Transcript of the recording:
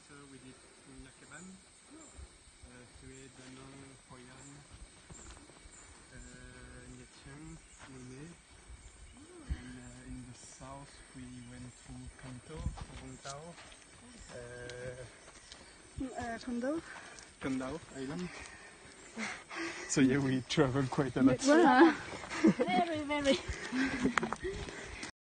So we did Nakaban, Hue, Danang, Hoi An, Nha Trang, Nene. And in the south we went to Kanto, Vung Tau, Kandao Island. So yeah, we traveled quite a lot. Very, very.